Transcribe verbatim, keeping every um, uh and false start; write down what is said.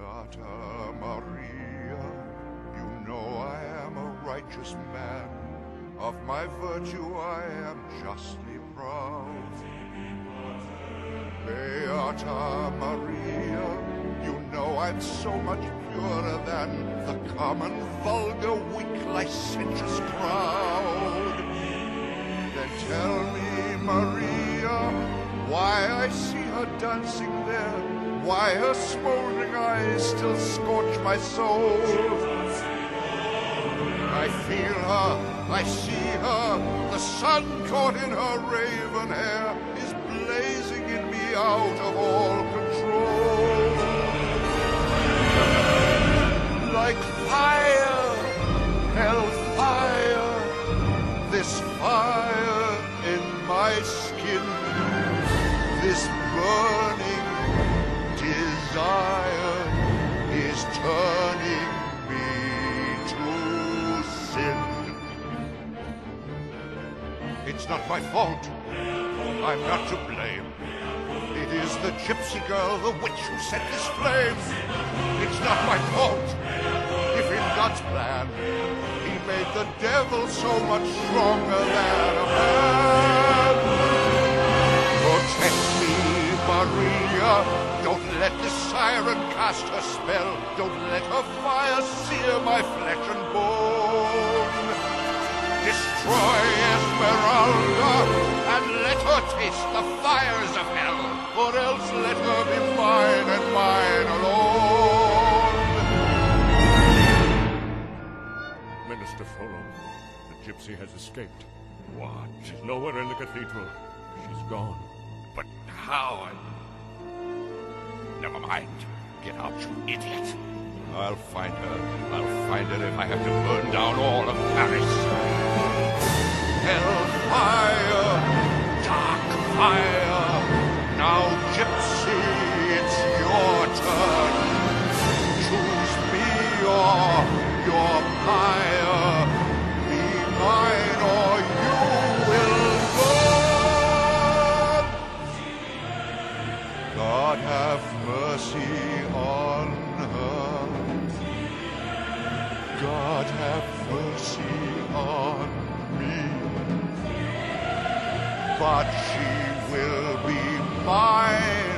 Beata Maria, you know I am a righteous man. Of my virtue I am justly proud. Beata Maria, you know I'm so much purer than the common, vulgar, weak, licentious crowd. Then tell me, Maria, why I see her dancing there, why her smoldering eyes still scorch my soul. I feel her, I see her, the sun caught in her raven hair is blazing in me out of all control. Like fire, hellfire, this fire in my skin, this burning desire is turning me to sin. It's not my fault. I'm not to blame. It is the gypsy girl, the witch, who set this flame. It's not my fault. If in God's plan he made the devil so much stronger than a man. Protect me, Maria. Don't let the siren cast her spell. Don't let her fire sear my flesh and bone. Destroy Esmeralda and let her taste the fires of hell, or else let her be mine and mine alone. Minister Frollo, the gypsy has escaped. What? She's nowhere in the cathedral. She's gone. But how? Never mind. Get out, you idiot. I'll find her. I'll find her if I have to burn down all of Paris. Hellfire, dark fire. Now, gypsy, it's your turn. Choose me or your pyre. Be mine or you will burn. God have mercy on her. God have mercy on me. But she will be mine.